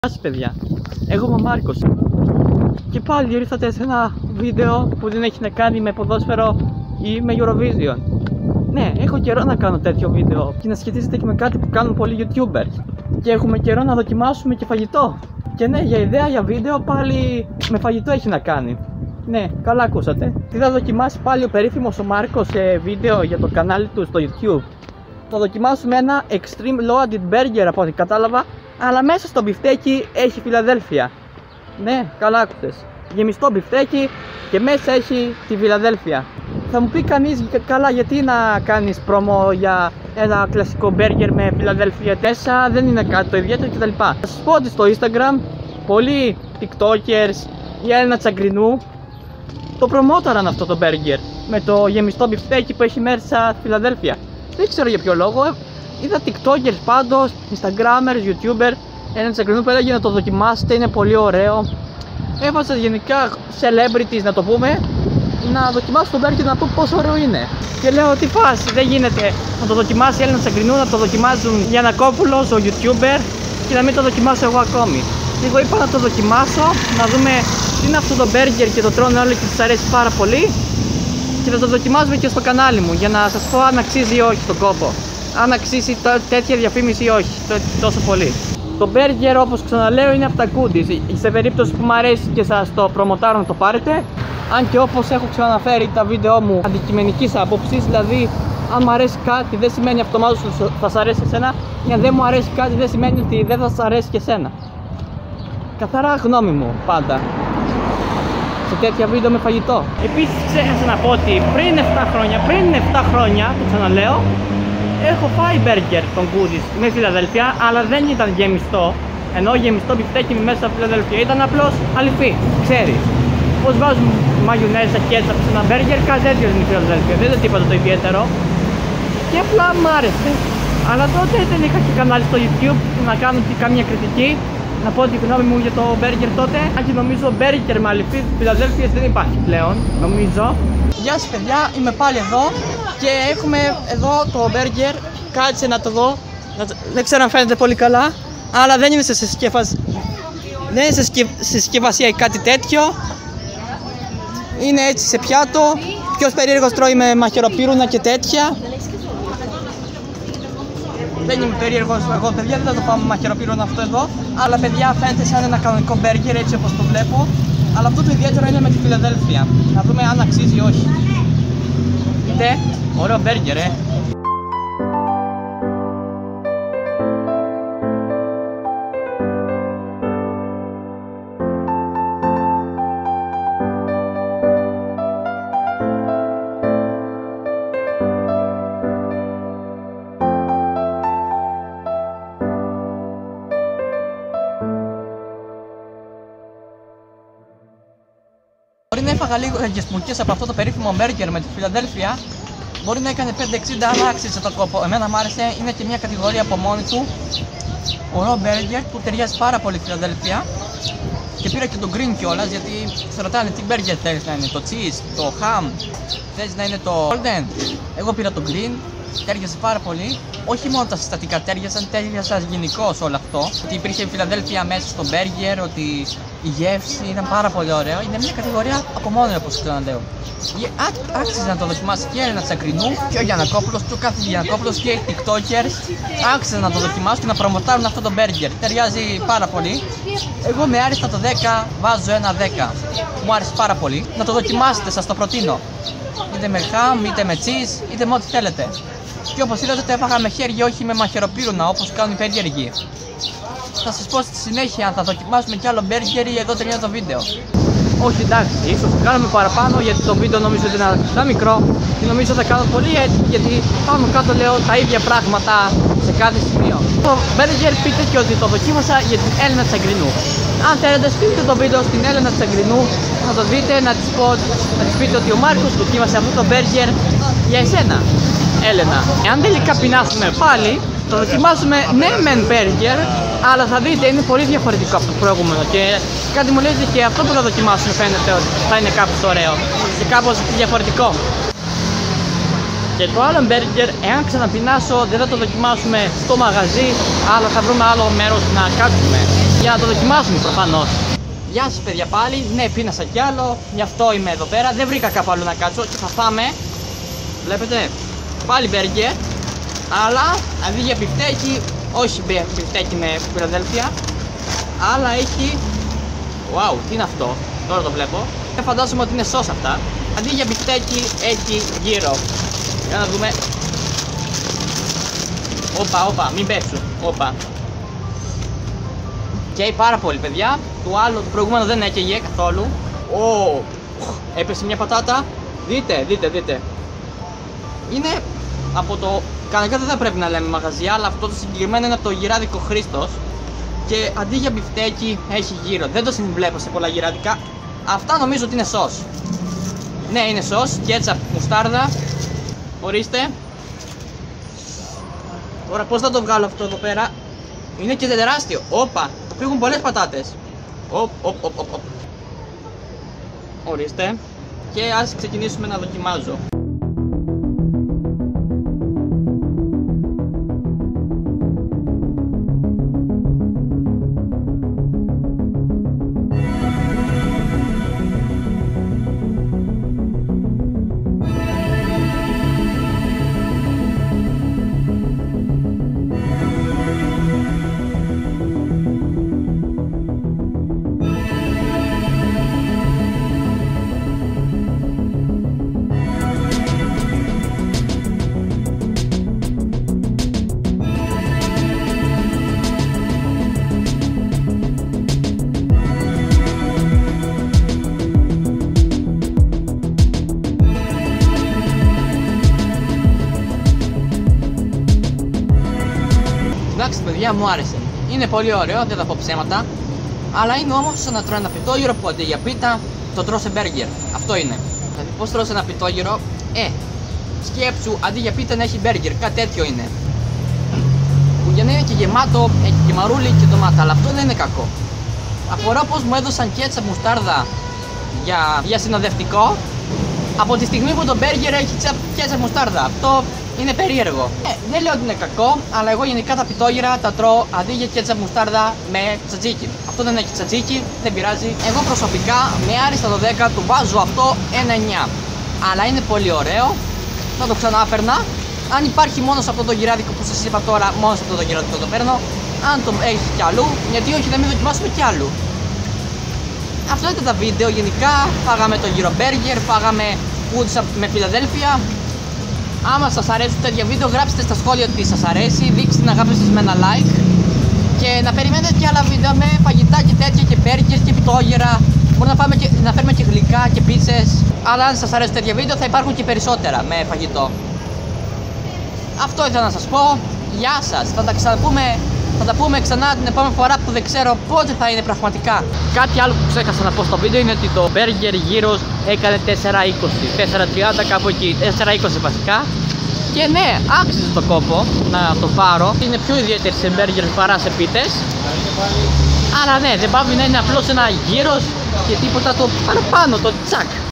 Γεια σας παιδιά, εγώ είμαι ο Μάρκος και πάλι ήρθατε σε ένα βίντεο που δεν έχει να κάνει με ποδόσφαιρο ή με Eurovision. Ναι, έχω καιρό να κάνω τέτοιο βίντεο και να σχετίζεται και με κάτι που κάνουν πολλοί YouTubers. Και έχουμε καιρό να δοκιμάσουμε και φαγητό. Και ναι, για ιδέα για βίντεο πάλι με φαγητό έχει να κάνει. Ναι, καλά ακούσατε. Τι θα δοκιμάσει πάλι ο περίφημος ο Μάρκος σε βίντεο για το κανάλι του στο YouTube. Θα δοκιμάσουμε ένα Extreme Loaded Burger από ό,τι κατάλαβα, αλλά μέσα στο μπιφτέκι έχει Φιλαδέλφια. Ναι, καλά άκουσες. Γεμιστό μπιφτέκι και μέσα έχει τη Φιλαδέλφια. Θα μου πει κανείς, καλά, γιατί να κάνεις πρόμο για ένα κλασικό μπέργκερ με Φιλαδέλφια μέσα, δεν είναι κάτι το ιδιαίτερο κτλ. Θα σας πω ότι στο Instagram πολλοί TikTokers, η Έλληνα Τσαγκρινού, το προμόταραν αυτό το μπέργκερ με το γεμιστό μπιφτέκι που έχει μέσα Φιλαδέλφια. Δεν ξέρω για ποιο λόγο. Είδα TikTokers πάντως, Instagramers, YouTuber, έναν Τσαγκρινού που έλεγε να το δοκιμάσετε, είναι πολύ ωραίο. Έβαζα γενικά celebrities, να το πούμε, να δοκιμάσω το μπέργκερ να πω πόσο ωραίο είναι. Και λέω τι φάση, δεν γίνεται να το δοκιμάσει η Έλληνα Τσαγκρινού, να το δοκιμάζουν Γιαννακόπουλος, ο YouTuber, και να μην το δοκιμάσω εγώ ακόμη. Και εγώ είπα να το δοκιμάσω, να δούμε τι είναι αυτό το μπέργκερ και το τρώνε όλοι και τους αρέσει πάρα πολύ. Και θα το δοκιμάζουμε και στο κανάλι μου για να σας πω αν αξίζει ή όχι τον κόπο. Αν αξίζει τέτοια διαφήμιση ή όχι τόσο πολύ. Το μπέργκερ, όπως ξαναλέω, είναι από τα goodies. Σε περίπτωση που μου αρέσει και σας το προμοτάρω να το πάρετε. Αν και όπως έχω ξαναφέρει τα βίντεο μου αντικειμενικής άποψης, δηλαδή αν μου αρέσει κάτι δεν σημαίνει αυτομάτως ότι θα σας αρέσει εσένα, ή αν δεν μου αρέσει κάτι δεν σημαίνει ότι δεν θα σας αρέσει και εσένα. Καθαρά γνώμη μου πάντα σε τέτοια βίντεο με φαγητό. Επίσης ξέχασα να πω ότι πριν 7 χρόνια, το ξαναλέω, έχω φάει μπέργκερ των goodies με Φιλαδέλφια, αλλά δεν ήταν γεμιστό. Ενώ γεμιστό μπιφτέκι με μέσα Φιλαδέλφια ήταν απλώς αληφή. Ξέρεις, πως βάζουν μαγιονέζα και έτσι σε ένα μπέργκερ, κάτι τέτοιο είναι η Φιλαδέλφια. Δεν είναι τίποτα το ιδιαίτερο. Και απλά μ' άρεσε. Αλλά τότε δεν είχα και κανάλι στο YouTube να κάνω και καμία κριτική. Να πω τη γνώμη μου για το μπέργκερ τότε. Αν και νομίζω μπέργκερ με αληφή Φιλαδέλφιας δεν υπάρχει πλέον, νομίζω. Γεια σας παιδιά, είμαι πάλι εδώ και έχουμε εδώ το μπέργκερ. Κάτσε να το δω. Δεν ξέρω αν φαίνεται πολύ καλά, αλλά δεν είναι σε συσκευασία ή κάτι τέτοιο. Είναι έτσι σε πιάτο. Ποιος περίεργος τρώει με μαχαιροπύρουνα και τέτοια. Δεν είμαι περίεργος εγώ παιδιά, δεν θα το πάω με μαχαιροπύρουνα αυτό εδώ. Αλλά παιδιά φαίνεται σαν ένα κανονικό μπέργκερ έτσι όπως το βλέπω. Αλλά αυτό το ιδιαίτερο είναι με τη Φιλαδέλφια. Να δούμε αν αξίζει ή όχι. Δείτε, ωραίο μπέργκερ Μπορεί να έφαγα λίγες μουρκές από αυτό το περίφημο μπέργκερ με τη Φιλαδέλφια. Μπορεί να έκανε 5,60, αλλά άξιζε το κόπο. Εμένα μου άρεσε, είναι και μια κατηγορία από μόνη του. Ωραίο μπέργκερ που ταιριάζει πάρα πολύ η Φιλαδέλφια. Και πήρα και το green κιόλας, γιατί σε ρωτάνε τι μπέργκερ θέλεις να είναι, το cheese, το ham, θέλεις να είναι το golden. Εγώ πήρα το green, τέριαζε πάρα πολύ. Όχι μόνο τα συστατικά τέριαζαν γενικώς όλο αυτό. Ότι υπήρχε η Φιλαδέλφια μέσα στο μπέργκερ, ότι η γεύση ήταν πάρα πολύ ωραίο. Είναι μια κατηγορία από μόνο, όπως ξαναλέω. Άξιζε να το δοκιμάσει και η Έλληνα Τσαγκρινού και ο Γιαννακόπουλος και ο κάθε Γιαννακόπουλος και οι TikTokers. Άξιζε να το δοκιμάσουν και να προμοτάρουν αυτό το μπέργκερ. Ταιριάζει πάρα πολύ. Εγώ με άριστα το 10 βάζω ένα 10. Μου άρεσε πάρα πολύ. Να το δοκιμάσετε, σας το προτείνω. Είτε με ham, είτε με cheese, είτε με ό,τι θέλετε. Και όπως είδατε το έφαγα με χέρι, όχι με μαχαιροπύρουνα όπως κάνουν οι περίεργοι. Θα σας πω στη συνέχεια αν θα δοκιμάσουμε κι άλλο μπέργκερ ή εδώ τελειώνει το βίντεο. Όχι εντάξει, ίσως θα κάνουμε παραπάνω γιατί το βίντεο νομίζω ότι είναι αρκετά μικρό και νομίζω θα κάνω πολύ έτσι γιατί πάνω κάτω λέω τα ίδια πράγματα σε κάθε σημείο. Το μπέργκερ πείτε και ότι το δοκίμασα για την Έλληνα Τσαγκρινού. Αν θέλετε στείλτε το βίντεο στην Έλληνα Τσαγκρινού να το δείτε, να της πείτε ότι ο Μάρκος δοκίμασε αυτό το μπέργκερ για εσένα, Έλενα. Εάν τελικά πεινάσουμε πάλι, το δοκιμάσουμε ναι μεν μπέργκερ, αλλά θα δείτε είναι πολύ διαφορετικό από το προηγούμενο και κάτι μου λέει και αυτό που θα δοκιμάσουμε φαίνεται ότι θα είναι κάπως ωραίο και κάπως διαφορετικό. Και το άλλο μπέργκερ, εάν ξαναπεινάσω, δεν θα το δοκιμάσουμε στο μαγαζί, αλλά θα βρούμε άλλο μέρος να κάτσουμε. για να το δοκιμάσουμε προφανώς. Γεια σας παιδιά πάλι, ναι πίνασα κι άλλο, γι' αυτό είμαι εδώ πέρα, δεν βρήκα κάπου αλλού να κάτσω και θα φάμε, βλέπετε, πάλι μπέργκερ, αλλά αντί για μπιφτέκι, όχι μπιφτέκι με Φιλαδέλφια, αλλά έχει, wow, τι είναι αυτό, τώρα το βλέπω, φαντάζομαι ότι είναι σως αυτά, αντί για μπιφτέκι έχει γύρο, για να δούμε, όπα, μην πέσουν, όπα. Καίει πάρα πολύ παιδιά, το άλλο, το προηγούμενο δεν έκαιγε καθόλου. Έπεσε μια πατάτα, δείτε. Είναι από το, κανονικά δεν θα πρέπει να λέμε μαγαζί, αλλά αυτό το συγκεκριμένο είναι από το γυράδικο Χρήστος. Και αντί για μπιφτέκι έχει γύρο, δεν το συμβουλεύω σε πολλά γυράδικα. Αυτά νομίζω ότι είναι σως. Ναι, είναι σως, κέτσαπ, μουστάρδα. Ορίστε. Τώρα πώς θα το βγάλω αυτό εδώ πέρα. Είναι και τεράστιο, όπα. Φύγουν πολλές πατάτες. Ορίστε. Και ας ξεκινήσουμε να δοκιμάζω. Εντάξει παιδιά, μου άρεσε. Είναι πολύ ωραίο, δεν θα πω ψέματα. Αλλά είναι όμως σαν να τρώω ένα πιτόγυρο που αντί για πίτα το τρώω σε μπέργκερ. Αυτό είναι. Δηλαδή πώς τρώω ένα πιτόγυρο, σκέψου αντί για πίτα να έχει μπέργκερ, κάτι τέτοιο είναι. Που για να είναι και γεμάτο, έχει και μαρούλι και ντομάτα, αλλά αυτό δεν είναι κακό. Απορώ πως μου έδωσαν κέτσα μουστάρδα για συνοδευτικό από τη στιγμή που το μπέργκερ έχει κέτσα μουστάρδα. Αυτό είναι περίεργο. Δεν λέω ότι είναι κακό, αλλά εγώ γενικά τα πιτόγυρα τα τρώω αντί για κέτσα μουστάρδα με τσατζίκι. Αυτό δεν έχει τσατζίκι, δεν πειράζει. Εγώ προσωπικά με άριστα το 10 του βάζω αυτό 1,9. Αλλά είναι πολύ ωραίο, θα το ξανάπαιρνα. Αν υπάρχει μόνο σε αυτό το γυράδικο που σας είπα τώρα, μόνο σε αυτό το γυράδικο το παίρνω. Αν το έχει κι αλλού, γιατί όχι να μην δοκιμάσουμε κι αλλού. Αυτά ήταν τα βίντεο. Γενικά φάγαμε το γύρο μπέργκερ, φάγαμε πούτσα με Φιλαδέλφια. Άμα σας αρέσουν τέτοια βίντεο, γράψτε στα σχόλια ότι σας αρέσει, δείξτε την αγάπη σας με ένα like και να περιμένετε και άλλα βίντεο με φαγητά και τέτοια και μπέργκερ και πιτόγυρα. Μπορούμε να φέρουμε και γλυκά και πίτσες, αλλά αν σας αρέσουν τέτοια βίντεο θα υπάρχουν και περισσότερα με φαγητό. Αυτό ήθελα να σας πω. Γεια σας, θα τα πούμε ξανά την επόμενη φορά που δεν ξέρω πότε θα είναι πραγματικά. Κάτι άλλο που ξέχασα να πω στο βίντεο είναι ότι το μπέργκερ γύρος έκανε 4,20, 4,30 κάπου εκεί, 4,20 βασικά. Και ναι, άξιζε το κόπο να το πάρω. Είναι πιο ιδιαίτερη σε μπέργκερ παρά σε πίτες. Αλλά ναι, δεν πάβει να είναι απλώς ένα γύρος και τίποτα το παραπάνω, το τσακ.